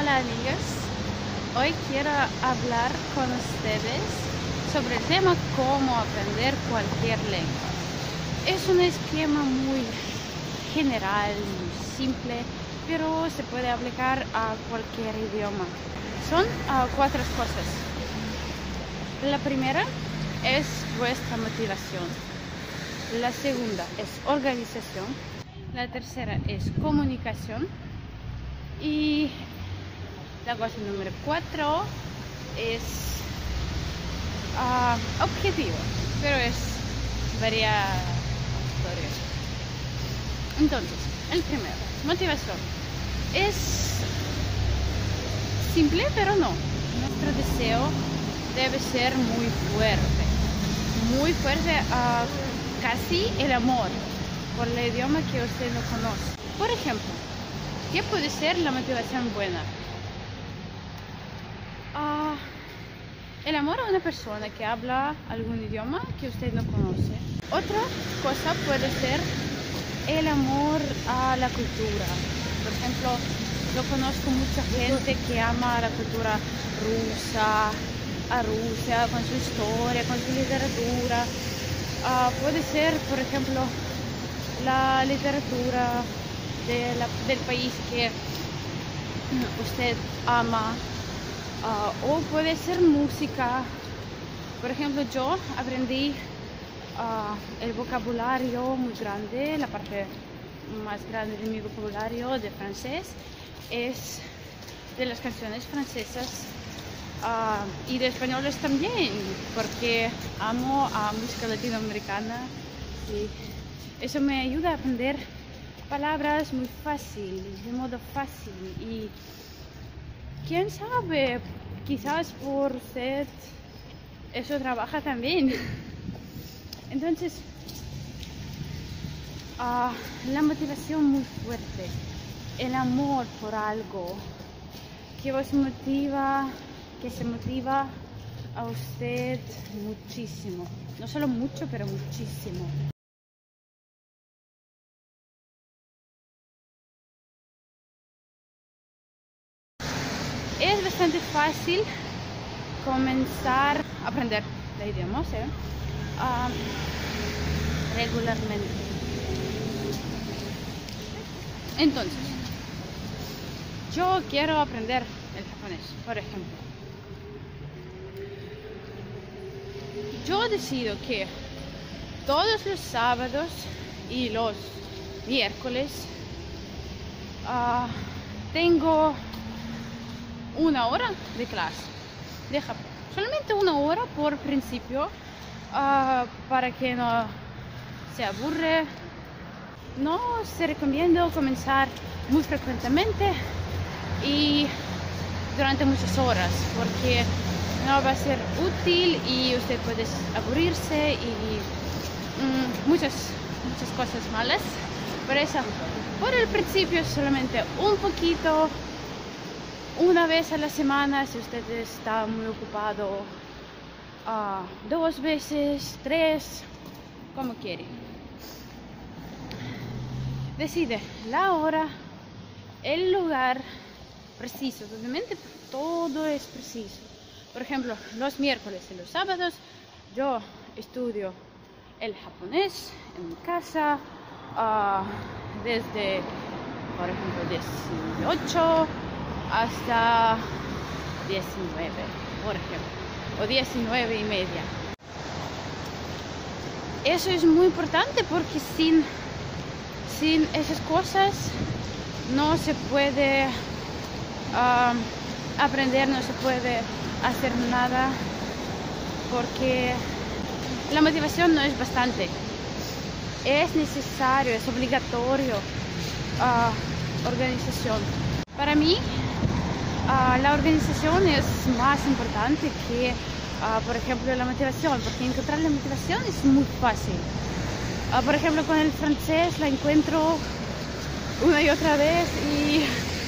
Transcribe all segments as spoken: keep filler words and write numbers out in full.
Hola amigas, hoy quiero hablar con ustedes sobre el tema cómo aprender cualquier lengua. Es un esquema muy general, muy simple, pero se puede aplicar a cualquier idioma. Son uh, cuatro cosas. La primera es vuestra motivación. La segunda es organización. La tercera es comunicación. Y la cosa número cuatro es uh, objetivo, pero es varias historias. Entonces, el primero, motivación. Es simple, pero no. Nuestro deseo debe ser muy fuerte, muy fuerte, uh, casi el amor por el idioma que usted no conoce. Por ejemplo, ¿qué puede ser la motivación buena? Uh, el amor a una persona que habla algún idioma que usted no conoce. Otra cosa puede ser el amor a la cultura. Por ejemplo, yo conozco mucha gente que ama la cultura rusa, a Rusia, con su historia, con su literatura. Uh, puede ser, por ejemplo, la literatura de la, del país que usted ama, uh, o puede ser música. Por ejemplo, yo aprendí uh, el vocabulario muy grande, la parte más grande de mi vocabulario de francés es de las canciones francesas. Uh, y de españoles también, porque amo a música latinoamericana y eso me ayuda a aprender palabras muy fácil, de modo fácil. Y quién sabe, quizás por usted eso trabaja también. Entonces, uh, la motivación muy fuerte, el amor por algo que os motiva, que se motiva a usted muchísimo, no solo mucho, pero muchísimo. Es bastante fácil comenzar a aprender el idioma, ¿sí? uh, regularmente. Entonces, yo quiero aprender el japonés, por ejemplo. Yo decido que todos los sábados y los miércoles uh, tengo una hora de clase de Japón. Solamente una hora por principio, uh, para que no se aburre. No se recomienda comenzar muy frecuentemente y durante muchas horas, porque no va a ser útil y usted puede aburrirse y mmm, muchas, muchas cosas malas. Por eso, por el principio solamente un poquito, una vez a la semana, si usted está muy ocupado, uh, dos veces, tres, como quiere. Decide la hora, el lugar preciso. Obviamente todo es preciso. Por ejemplo, los miércoles y los sábados yo estudio el japonés en mi casa, uh, desde, por ejemplo, dieciocho hasta diecinueve, por ejemplo, o diecinueve y media. Eso es muy importante porque sin, sin esas cosas no se puede uh, aprender, no se puede hacer nada, porque la motivación no es bastante, es necesario, es obligatorio. Uh, organización. Para mí, uh, la organización es más importante que, uh, por ejemplo, la motivación, porque encontrar la motivación es muy fácil. Uh, por ejemplo, con el francés la encuentro una y otra vez y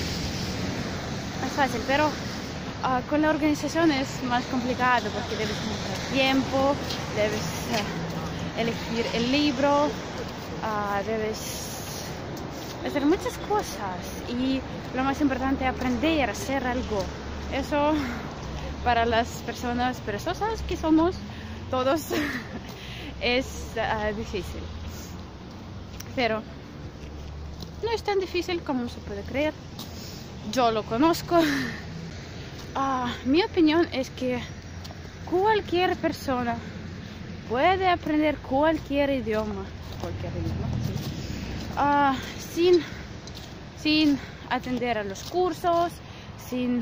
es fácil, pero Uh, con la organización es más complicado porque debes encontrar tiempo, debes uh, elegir el libro, uh, debes hacer muchas cosas y lo más importante es aprender a hacer algo. Eso para las personas perezosas que somos todos es uh, difícil, pero no es tan difícil como se puede creer. Yo lo conozco. Uh, mi opinión es que cualquier persona puede aprender cualquier idioma, cualquier idioma, sí. uh, sin, sin atender a los cursos, sin,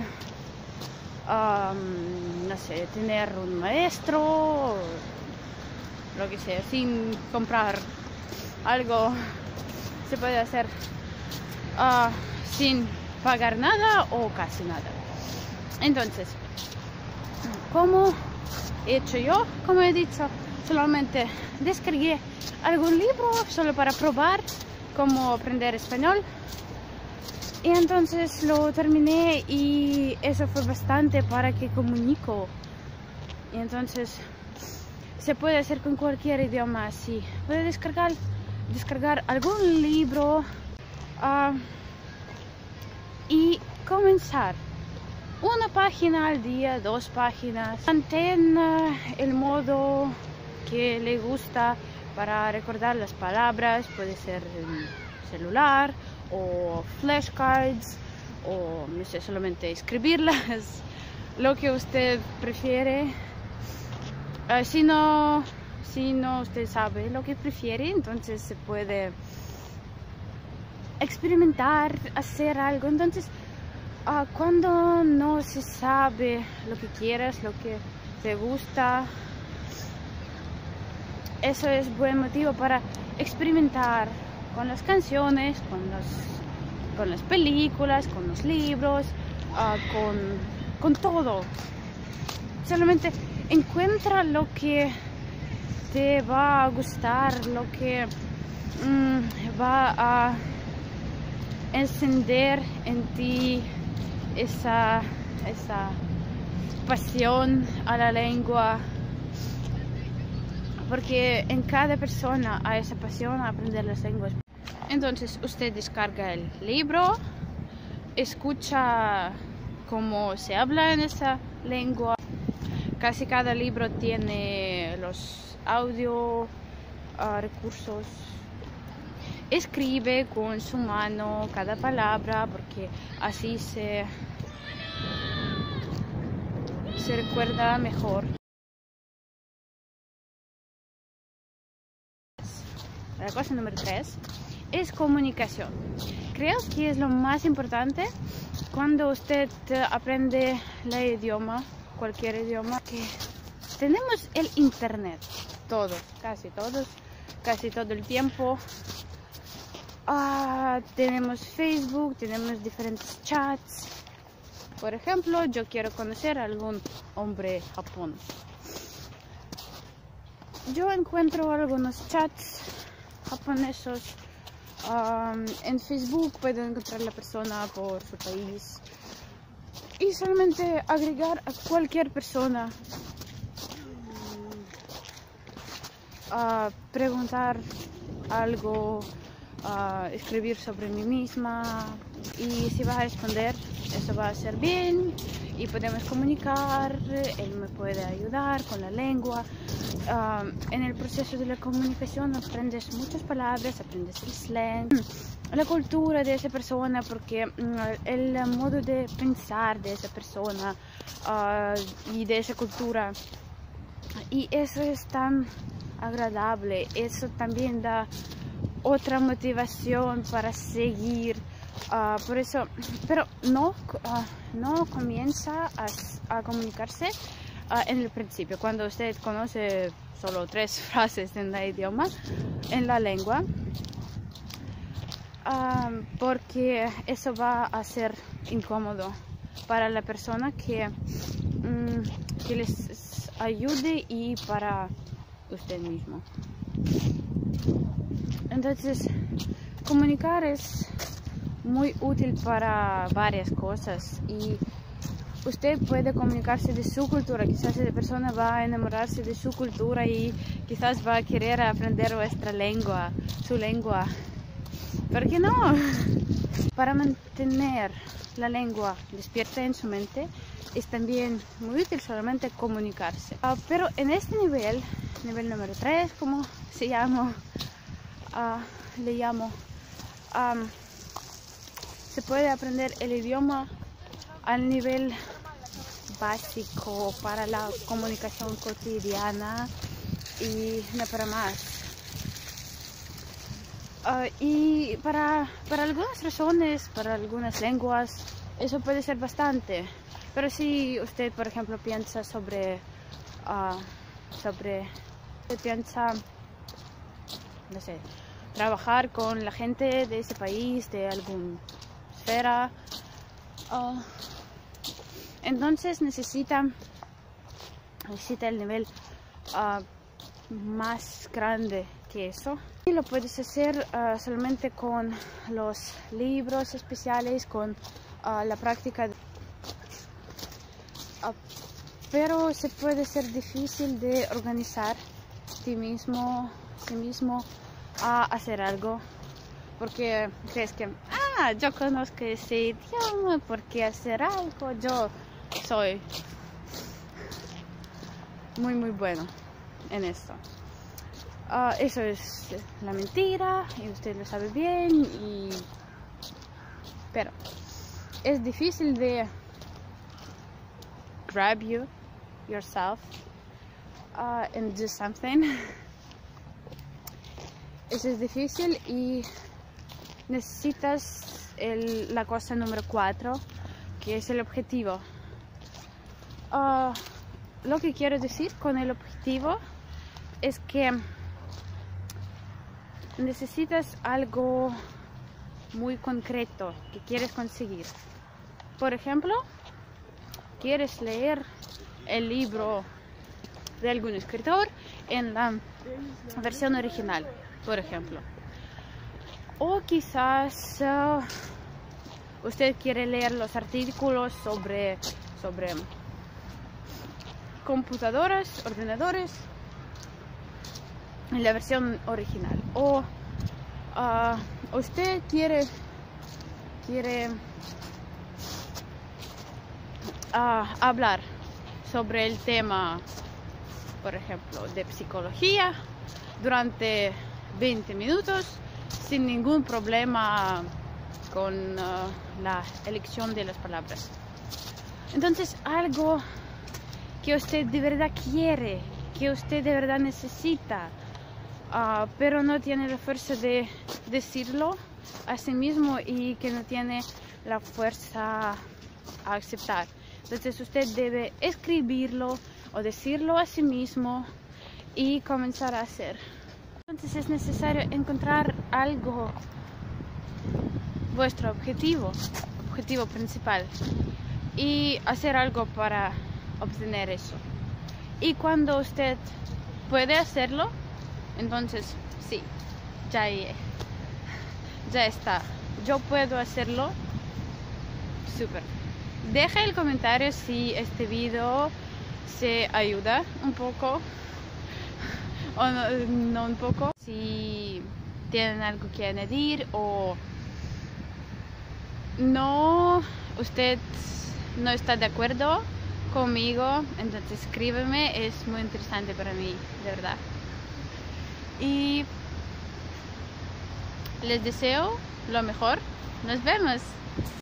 um, no sé, tener un maestro, lo que sea, sin comprar algo, se puede hacer uh, sin pagar nada o casi nada. Entonces, ¿cómo he hecho yo? Como he dicho, solamente descargué algún libro solo para probar cómo aprender español. Y entonces lo terminé y eso fue bastante para que comunico. Y entonces se puede hacer con cualquier idioma así. Puede descargar, descargar algún libro uh, y comenzar. Una página al día, dos páginas. Mantén el modo que le gusta para recordar las palabras. Puede ser en celular o flashcards o no sé, solamente escribirlas. Lo que usted prefiere. Uh, si no, si no usted sabe lo que prefiere, entonces se puede experimentar, hacer algo. Entonces, Uh, cuando no se sabe lo que quieres, lo que te gusta, eso es buen motivo para experimentar con las canciones, con, los, con las películas, con los libros, uh, con, con todo. Solamente encuentra lo que te va a gustar, lo que mm, va a encender en ti esa, esa pasión a la lengua, porque en cada persona hay esa pasión a aprender las lenguas. Entonces usted descarga el libro, escucha cómo se habla en esa lengua. Casi cada libro tiene los audio uh, recursos. Escribe con su mano cada palabra porque así se, se recuerda mejor. La cosa número tres es comunicación. Creo que es lo más importante cuando usted aprende el idioma, cualquier idioma, que tenemos el internet, todos, casi todos, casi todo el tiempo. Uh, tenemos Facebook, tenemos diferentes chats. Por ejemplo, yo quiero conocer a algún hombre Japón. Yo encuentro algunos chats japoneses. Um, en Facebook puedo encontrar la persona por su país y solamente agregar a cualquier persona. Uh, preguntar algo. Uh, escribir sobre mí misma, y si va a responder, eso va a ser bien y podemos comunicar. Él me puede ayudar con la lengua. Uh, en el proceso de la comunicación aprendes muchas palabras, aprendes el slang, la cultura de esa persona, porque uh, el modo de pensar de esa persona uh, y de esa cultura, y eso es tan agradable. Eso también da otra motivación para seguir. Uh, por eso, pero no, uh, no comienza a, a comunicarse uh, en el principio, cuando usted conoce solo tres frases en el idioma, en la lengua, uh, porque eso va a ser incómodo para la persona que, um, que les ayude y para usted mismo. Entonces, comunicar es muy útil para varias cosas, y usted puede comunicarse de su cultura. Quizás esa persona va a enamorarse de su cultura y quizás va a querer aprender vuestra lengua, su lengua. ¿Por qué no? Para mantener la lengua despierta en su mente es también muy útil solamente comunicarse. Uh, pero en este nivel, nivel número tres, como se llama, uh, le llamo, um, se puede aprender el idioma al nivel básico para la comunicación cotidiana y no para más. Uh, y para, para algunas razones, para algunas lenguas, eso puede ser bastante. Pero si usted, por ejemplo, piensa sobre, uh, sobre, piensa, no sé, trabajar con la gente de ese país, de alguna esfera, uh, entonces necesita, necesita el nivel uh, más grande que eso. Y lo puedes hacer uh, solamente con los libros especiales, con uh, la práctica. Uh, pero se puede ser difícil de organizar ti mismo, sí mismo a hacer algo. Porque crees que, ah, yo conozco ese idioma, ¿por qué hacer algo? Yo soy muy, muy bueno en esto. Uh, eso es la mentira y usted lo sabe bien, y... pero es difícil de grab you yourself uh, and do something. Eso es difícil y necesitas el, la cosa número cuatro, que es el objetivo. Uh, lo que quiero decir con el objetivo es que necesitas algo muy concreto que quieres conseguir. Por ejemplo, quieres leer el libro de algún escritor en la versión original, por ejemplo. O quizás uh, usted quiere leer los artículos sobre, sobre computadoras, ordenadores, en la versión original. O uh, usted quiere quiere uh, hablar sobre el tema, por ejemplo, de psicología durante veinte minutos sin ningún problema con uh, la elección de las palabras. Entonces, algo que usted de verdad quiere, que usted de verdad necesita, Uh, pero no tiene la fuerza de decirlo a sí mismo y que no tiene la fuerza a aceptar. Entonces usted debe escribirlo o decirlo a sí mismo y comenzar a hacer. Entonces es necesario encontrar algo, vuestro objetivo, objetivo principal, y hacer algo para obtener eso. Y cuando usted puede hacerlo, entonces, sí, ya, ya está. Yo puedo hacerlo. Súper. Deja el comentario si este video se ayuda un poco o no, no un poco. Si tienen algo que añadir o no, usted no está de acuerdo conmigo, entonces escríbeme. Es muy interesante para mí, de verdad. Y les deseo lo mejor. Nos vemos.